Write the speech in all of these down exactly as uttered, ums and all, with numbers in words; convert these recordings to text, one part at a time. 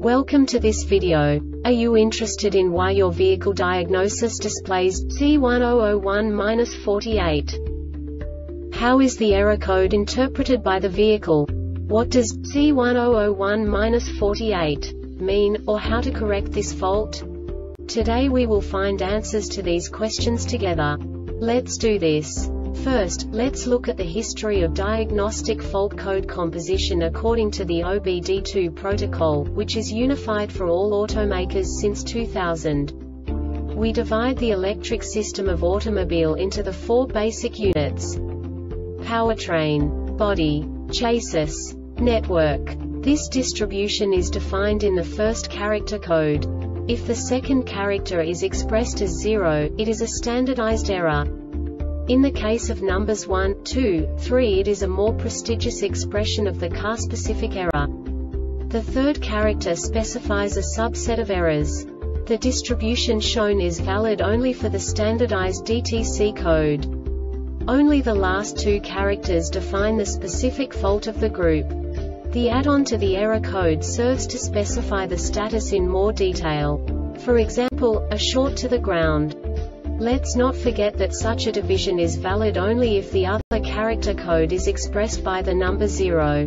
Welcome to this video. Are you interested in why your vehicle diagnosis displays C one zero zero one dash forty-eight? How is the error code interpreted by the vehicle? What does C one zero zero one dash forty-eight mean, or how to correct this fault? Today we will find answers to these questions together. Let's do this. First, let's look at the history of diagnostic fault code composition according to the O B D two protocol, which is unified for all automakers since two thousand. We divide the electric system of automobile into the four basic units: powertrain, body, chassis, network. This distribution is defined in the first character code. If the second character is expressed as zero, it is a standardized error. In the case of numbers one, two, three, it is a more prestigious expression of the car-specific error. The third character specifies a subset of errors. The distribution shown is valid only for the standardized D T C code. Only the last two characters define the specific fault of the group. The add-on to the error code serves to specify the status in more detail. For example, a short to the ground. Let's not forget that such a division is valid only if the other character code is expressed by the number zero.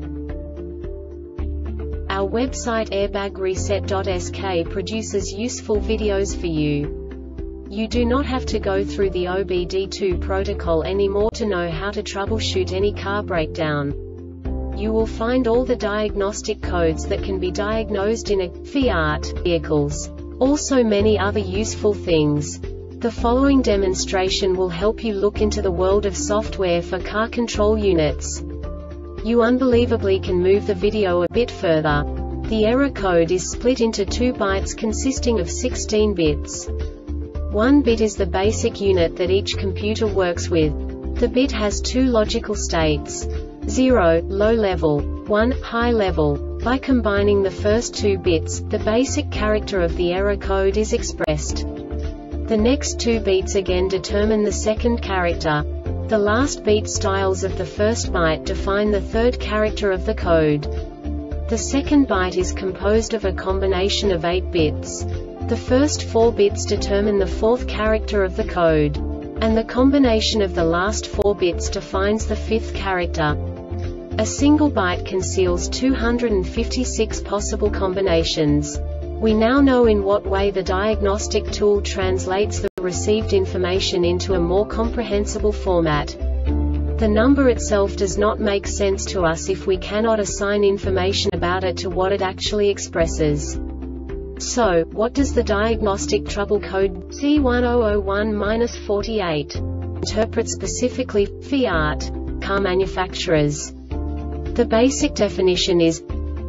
Our website airbag reset dot S K produces useful videos for you. You do not have to go through the O B D two protocol anymore to know how to troubleshoot any car breakdown. You will find all the diagnostic codes that can be diagnosed in a Fiat vehicles. Also many other useful things. The following demonstration will help you look into the world of software for car control units. You unbelievably can move the video a bit further. The error code is split into two bytes consisting of sixteen bits. One bit is the basic unit that each computer works with. The bit has two logical states: zero, low level, one, high level. By combining the first two bits, the basic character of the error code is expressed. The next two beats again determine the second character. The last beat styles of the first byte define the third character of the code. The second byte is composed of a combination of eight bits. The first four bits determine the fourth character of the code. And the combination of the last four bits defines the fifth character. A single byte conceals two hundred fifty-six possible combinations. We now know in what way the diagnostic tool translates the received information into a more comprehensible format. The number itself does not make sense to us if we cannot assign information about it to what it actually expresses. So, what does the diagnostic trouble code C one zero zero one dash forty-eight interpret specifically for Fiat car manufacturers? The basic definition is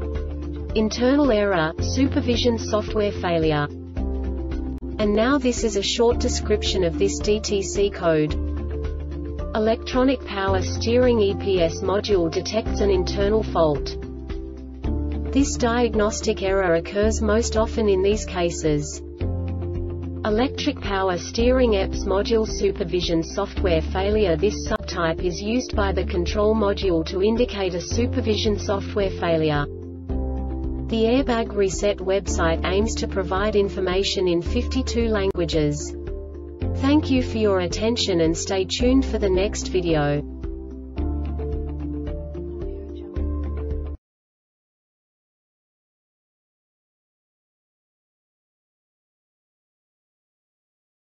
internal error, supervision software failure. And now this is a short description of this D T C code. Electronic power steering E P S module detects an internal fault. This diagnostic error occurs most often in these cases: electric power steering E P S module supervision software failure. This subtype is used by the control module to indicate a supervision software failure. The Airbag Reset website aims to provide information in fifty-two languages. Thank you for your attention and stay tuned for the next video.